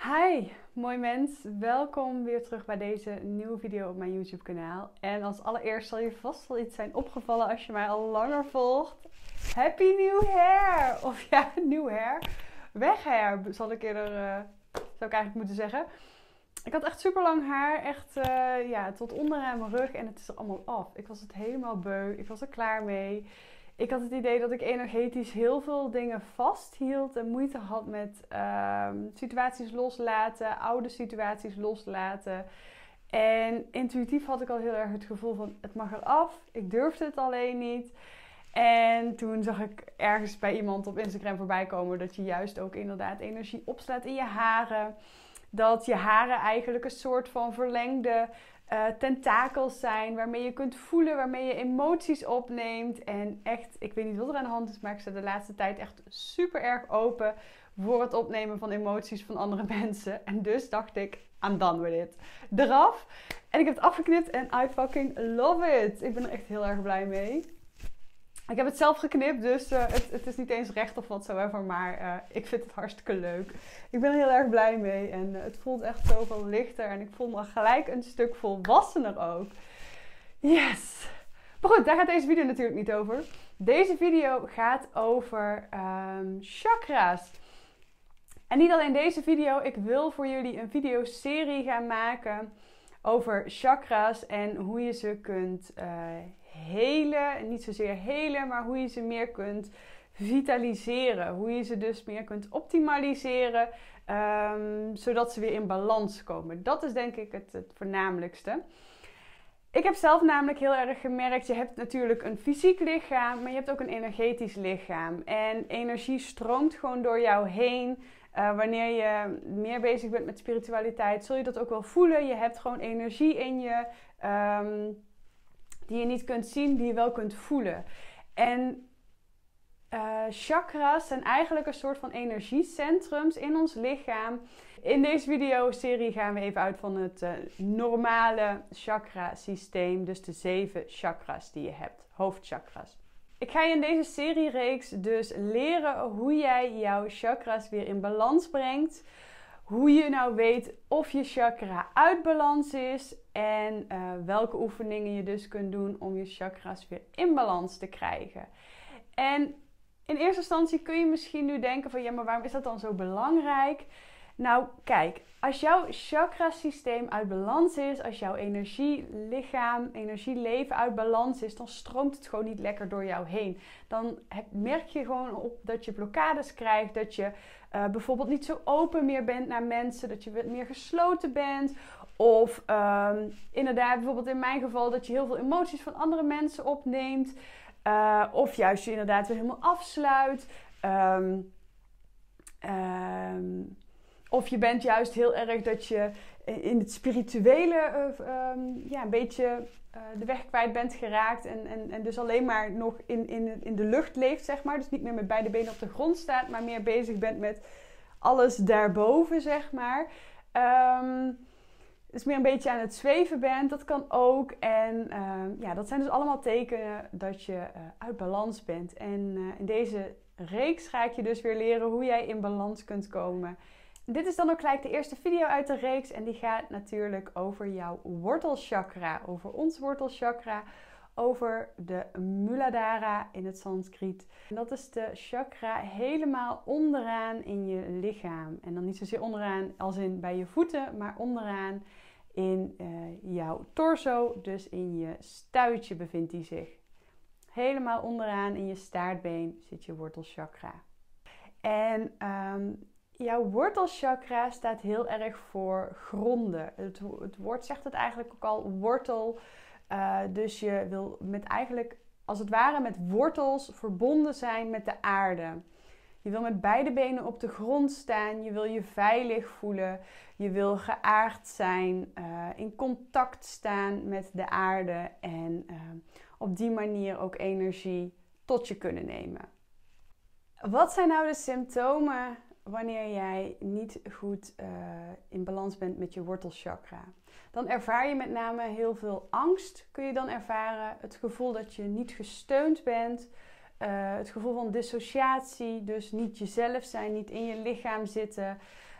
Hi, mooi mens. Welkom weer terug bij deze nieuwe video op mijn YouTube kanaal. En als allereerst zal je vast wel iets zijn opgevallen als je mij al langer volgt. Happy New Hair! Of ja, nieuw hair. Weg hair, zou ik eigenlijk moeten zeggen. Ik had echt super lang haar, echt tot onderaan mijn rug en het is er allemaal af. Ik was het helemaal beu, ik was er klaar mee. Ik had het idee dat ik energetisch heel veel dingen vasthield en moeite had met situaties loslaten, oude situaties loslaten. En intuïtief had ik al heel erg het gevoel van het mag eraf, ik durfde het alleen niet. En toen zag ik ergens bij iemand op Instagram voorbij komen dat je juist ook inderdaad energie opslaat in je haren. Dat je haren eigenlijk een soort van verlengde tentakels zijn waarmee je kunt voelen, waarmee je emoties opneemt. En echt, ik weet niet wat er aan de hand is, maar ik sta de laatste tijd echt super erg open voor het opnemen van emoties van andere mensen. En dus dacht ik, I'm done with it. Eraf. En ik heb het afgeknipt en I fucking love it. Ik ben er echt heel erg blij mee. Ik heb het zelf geknipt, dus het is niet eens recht of watsoever, maar ik vind het hartstikke leuk. Ik ben er heel erg blij mee en het voelt echt zoveel lichter en ik voel me gelijk een stuk volwassener ook. Yes! Maar goed, daar gaat deze video natuurlijk niet over. Deze video gaat over chakra's. En niet alleen deze video, ik wil voor jullie een videoserie gaan maken over chakra's en hoe je ze kunt helen. Niet zozeer helen, maar hoe je ze meer kunt vitaliseren. Hoe je ze dus meer kunt optimaliseren, zodat ze weer in balans komen. Dat is denk ik het voornamelijkste. Ik heb zelf namelijk heel erg gemerkt, je hebt natuurlijk een fysiek lichaam, maar je hebt ook een energetisch lichaam. En energie stroomt gewoon door jou heen. Wanneer je meer bezig bent met spiritualiteit, zul je dat ook wel voelen. Je hebt gewoon energie in je, die je niet kunt zien, die je wel kunt voelen. En chakras zijn eigenlijk een soort van energiecentrums in ons lichaam. In deze videoserie gaan we even uit van het normale chakra-systeem. Dus de 7 chakras die je hebt, hoofdchakras. Ik ga je in deze seriereeks dus leren hoe jij jouw chakras weer in balans brengt. Hoe je nou weet of je chakra uit balans is. En welke oefeningen je dus kunt doen om je chakras weer in balans te krijgen. En in eerste instantie kun je misschien nu denken van ja, maar waarom is dat dan zo belangrijk? Nou, kijk, als jouw chakrasysteem uit balans is, als jouw energielichaam, energieleven uit balans is, dan stroomt het gewoon niet lekker door jou heen. Dan merk je gewoon op dat je blokkades krijgt, dat je bijvoorbeeld niet zo open meer bent naar mensen, dat je wat meer gesloten bent. Of inderdaad, bijvoorbeeld in mijn geval, dat je heel veel emoties van andere mensen opneemt. Of juist je inderdaad weer helemaal afsluit. Of je bent juist heel erg dat je in het spirituele een beetje de weg kwijt bent geraakt. En dus alleen maar nog in de lucht leeft, zeg maar. Dus niet meer met beide benen op de grond staat, maar meer bezig bent met alles daarboven, zeg maar. Dus meer een beetje aan het zweven bent, dat kan ook. En dat zijn dus allemaal tekenen dat je uit balans bent. En in deze reeks ga ik je dus weer leren hoe jij in balans kunt komen. Dit is dan ook gelijk de eerste video uit de reeks. En die gaat natuurlijk over jouw wortelchakra, over ons wortelchakra, over de Muladhara in het Sanskriet. En dat is de chakra helemaal onderaan in je lichaam. En dan niet zozeer onderaan als in bij je voeten, maar onderaan in jouw torso, dus in je stuitje bevindt die zich. Helemaal onderaan in je staartbeen zit je wortelchakra. En jouw wortelchakra staat heel erg voor gronden. Het woord zegt het eigenlijk ook al, wortel. Dus je wil met eigenlijk, als het ware, met wortels verbonden zijn met de aarde. Je wil met beide benen op de grond staan. Je wil je veilig voelen. Je wil geaard zijn. In contact staan met de aarde. En op die manier ook energie tot je kunnen nemen. Wat zijn nou de symptomen wanneer jij niet goed in balans bent met je wortelchakra? Dan ervaar je met name heel veel angst. Kun je dan ervaren het gevoel dat je niet gesteund bent. Het gevoel van dissociatie, dus niet jezelf zijn, niet in je lichaam zitten.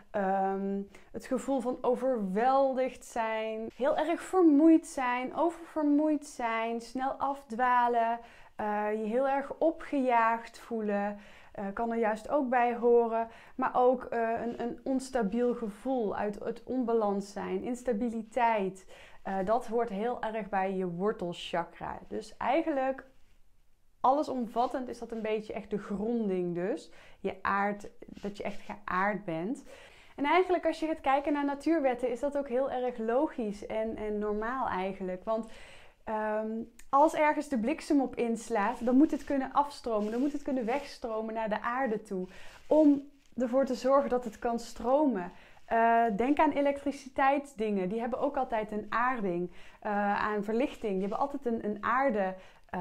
Het gevoel van overweldigd zijn, heel erg vermoeid zijn, oververmoeid zijn, snel afdwalen, je heel erg opgejaagd voelen. Kan er juist ook bij horen. Maar ook een onstabiel gevoel uit het onbalans zijn, instabiliteit. Dat hoort heel erg bij je wortelchakra. Dus eigenlijk allesomvattend is dat een beetje echt de gronding dus. Dat je echt geaard bent. En eigenlijk als je gaat kijken naar natuurwetten is dat ook heel erg logisch en normaal eigenlijk. Want als ergens de bliksem op inslaat, dan moet het kunnen afstromen. Dan moet het kunnen wegstromen naar de aarde toe. Om ervoor te zorgen dat het kan stromen. Denk aan elektriciteitsdingen. Die hebben ook altijd een aarding. Aan verlichting. Die hebben altijd een aarde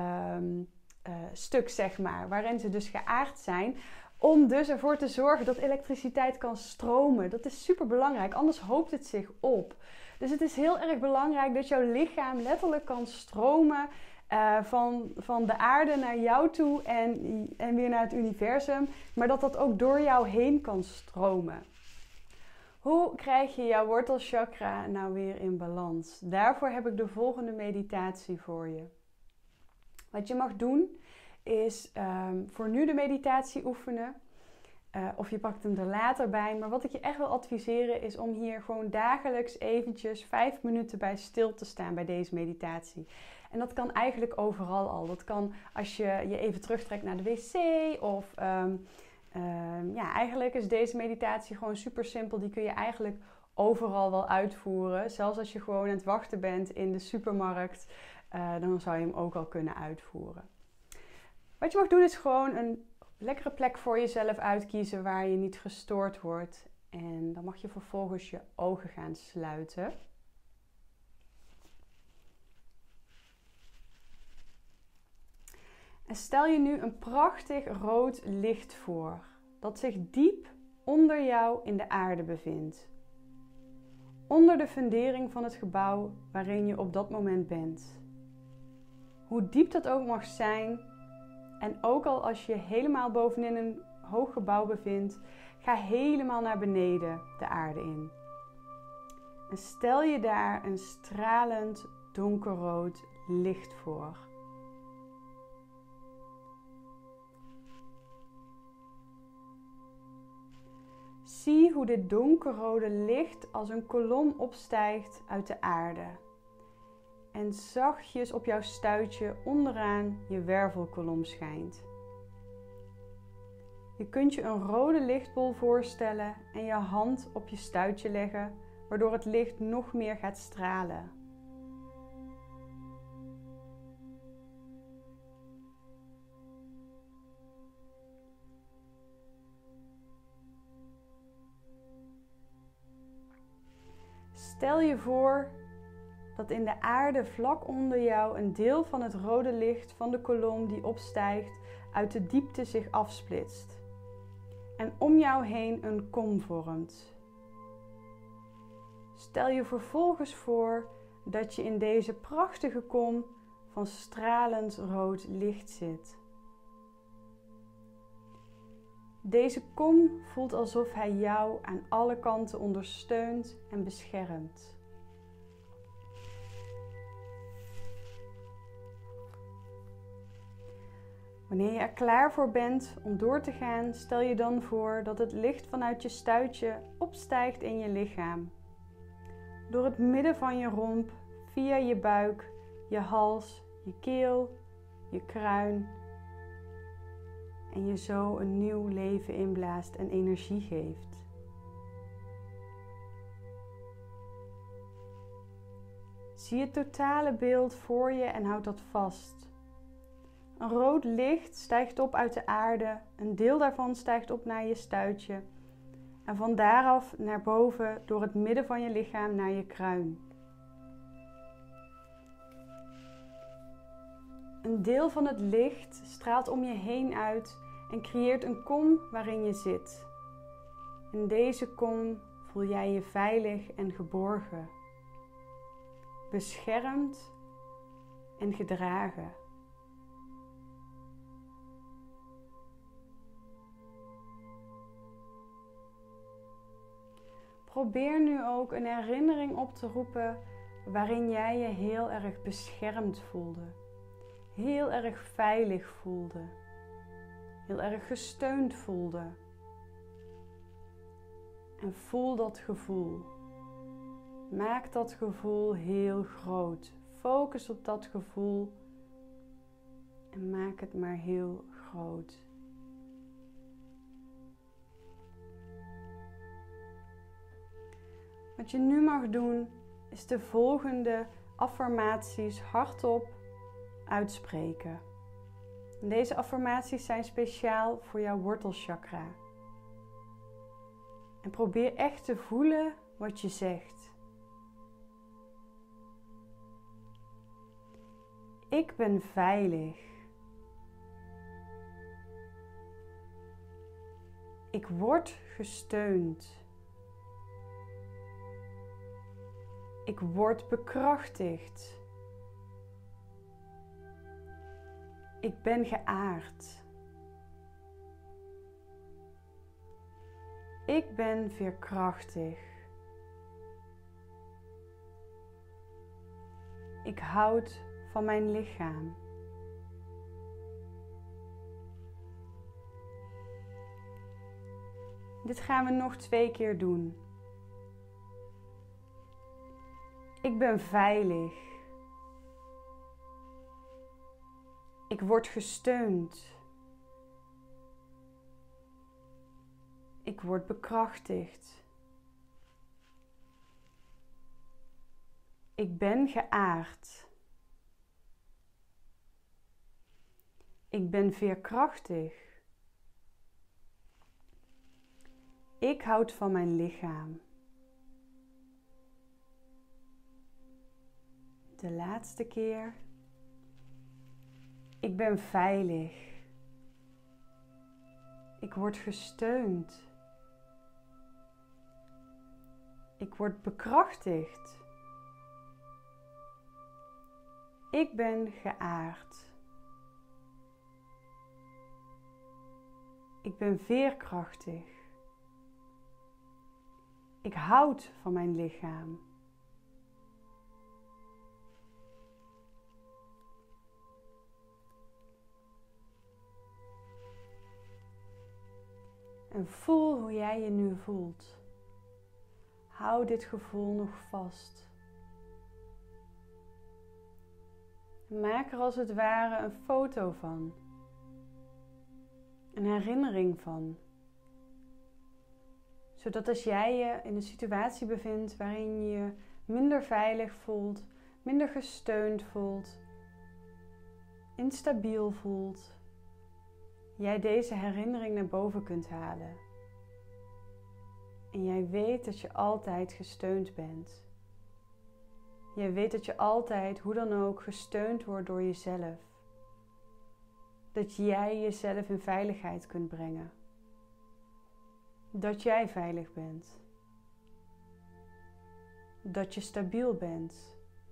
stuk, zeg maar. Waarin ze dus geaard zijn. Om dus ervoor te zorgen dat elektriciteit kan stromen. Dat is super belangrijk. Anders hoopt het zich op. Dus het is heel erg belangrijk dat jouw lichaam letterlijk kan stromen van de aarde naar jou toe en weer naar het universum. Maar dat dat ook door jou heen kan stromen. Hoe krijg je jouw wortelchakra nou weer in balans? Daarvoor heb ik de volgende meditatie voor je. Wat je mag doen is voor nu de meditatie oefenen. Of je pakt hem er later bij. Maar wat ik je echt wil adviseren is om hier gewoon dagelijks eventjes 5 minuten bij stil te staan bij deze meditatie. En dat kan eigenlijk overal al. Dat kan als je je even terugtrekt naar de wc. Of eigenlijk is deze meditatie gewoon super simpel. Die kun je eigenlijk overal wel uitvoeren. Zelfs als je gewoon aan het wachten bent in de supermarkt. Dan zou je hem ook al kunnen uitvoeren. Wat je mag doen is gewoon een lekkere plek voor jezelf uitkiezen waar je niet gestoord wordt. En dan mag je vervolgens je ogen gaan sluiten. En stel je nu een prachtig rood licht voor, dat zich diep onder jou in de aarde bevindt. Onder de fundering van het gebouw waarin je op dat moment bent. Hoe diep dat ook mag zijn, en ook al als je helemaal bovenin een hoog gebouw bevindt, ga helemaal naar beneden de aarde in. En stel je daar een stralend donkerrood licht voor. Zie hoe dit donkerrode licht als een kolom opstijgt uit de aarde. En zachtjes op jouw stuitje onderaan je wervelkolom schijnt. Je kunt je een rode lichtbol voorstellen en je hand op je stuitje leggen, waardoor het licht nog meer gaat stralen. Stel je voor dat in de aarde vlak onder jou een deel van het rode licht van de kolom die opstijgt uit de diepte zich afsplitst en om jou heen een kom vormt. Stel je vervolgens voor dat je in deze prachtige kom van stralend rood licht zit. Deze kom voelt alsof hij jou aan alle kanten ondersteunt en beschermt. Wanneer je er klaar voor bent om door te gaan, stel je dan voor dat het licht vanuit je stuitje opstijgt in je lichaam. Door het midden van je romp, via je buik, je hals, je keel, je kruin. En je zo een nieuw leven inblaast en energie geeft. Zie het totale beeld voor je en houd dat vast. Een rood licht stijgt op uit de aarde, een deel daarvan stijgt op naar je stuitje en van daaraf naar boven door het midden van je lichaam naar je kruin. Een deel van het licht straalt om je heen uit en creëert een kom waarin je zit. In deze kom voel jij je veilig en geborgen, beschermd en gedragen. probeer nu ook een herinnering op te roepen waarin jij je heel erg beschermd voelde. Heel erg veilig voelde. Heel erg gesteund voelde. En voel dat gevoel. Maak dat gevoel heel groot. Focus op dat gevoel en maak het maar heel groot. Wat je nu mag doen is de volgende affirmaties hardop uitspreken. En deze affirmaties zijn speciaal voor jouw wortelchakra. En probeer echt te voelen wat je zegt. Ik ben veilig. Ik word gesteund. Ik word bekrachtigd. Ik ben geaard. Ik ben veerkrachtig. Ik houd van mijn lichaam. Dit gaan we nog 2 keer doen. Ik ben veilig. Ik word gesteund. Ik word bekrachtigd. Ik ben geaard. Ik ben veerkrachtig. Ik houd van mijn lichaam. De laatste keer. Ik ben veilig. Ik word gesteund. Ik word bekrachtigd. Ik ben geaard. Ik ben veerkrachtig. Ik houd van mijn lichaam. En voel hoe jij je nu voelt. Hou dit gevoel nog vast. Maak er als het ware een foto van. Een herinnering van. Zodat als jij je in een situatie bevindt waarin je je minder veilig voelt, minder gesteund voelt, instabiel voelt, jij deze herinnering naar boven kunt halen. En jij weet dat je altijd gesteund bent. Jij weet dat je altijd, hoe dan ook, gesteund wordt door jezelf. Dat jij jezelf in veiligheid kunt brengen. Dat jij veilig bent. Dat je stabiel bent.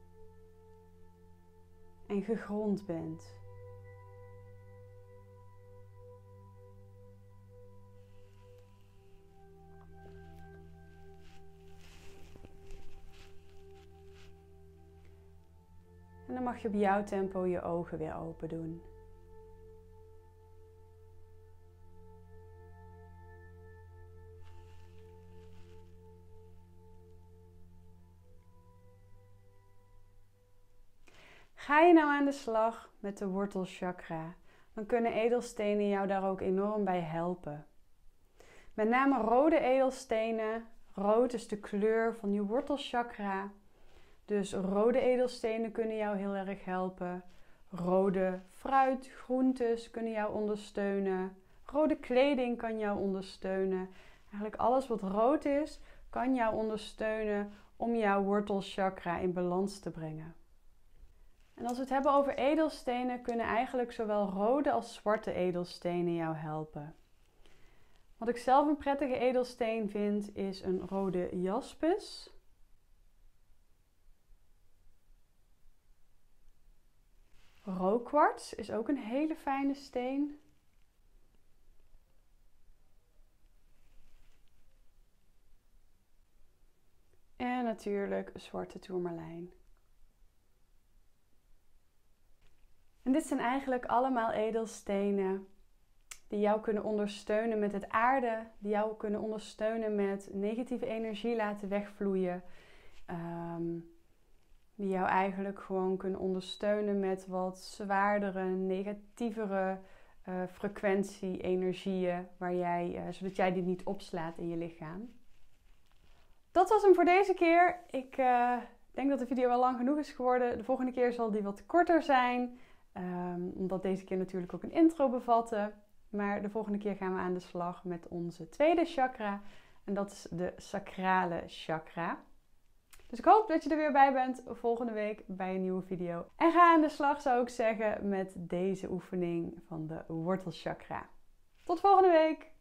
En gegrond bent. En dan mag je op jouw tempo je ogen weer open doen. Ga je nou aan de slag met de wortelchakra, dan kunnen edelstenen jou daar ook enorm bij helpen. Met name rode edelstenen. Rood is de kleur van je wortelchakra. Dus rode edelstenen kunnen jou heel erg helpen. Rode fruit, groentes kunnen jou ondersteunen. Rode kleding kan jou ondersteunen. Eigenlijk alles wat rood is, kan jou ondersteunen om jouw wortelchakra in balans te brengen. En als we het hebben over edelstenen, kunnen eigenlijk zowel rode als zwarte edelstenen jou helpen. Wat ik zelf een prettige edelsteen vind, is een rode jaspis. Rookkwarts is ook een hele fijne steen. En natuurlijk zwarte tourmalijn. En dit zijn eigenlijk allemaal edelstenen die jou kunnen ondersteunen met het aarde, die jou kunnen ondersteunen met negatieve energie laten wegvloeien. Die jou eigenlijk gewoon kunnen ondersteunen met wat zwaardere, negatievere frequentie, energieën, zodat jij die niet opslaat in je lichaam. Dat was hem voor deze keer. Ik denk dat de video wel lang genoeg is geworden. De volgende keer zal die wat korter zijn, omdat deze keer natuurlijk ook een intro bevatte. Maar de volgende keer gaan we aan de slag met onze tweede chakra. En dat is de sacrale chakra. Dus ik hoop dat je er weer bij bent volgende week bij een nieuwe video. En ga aan de slag, zou ik zeggen, met deze oefening van de wortelchakra. Tot volgende week!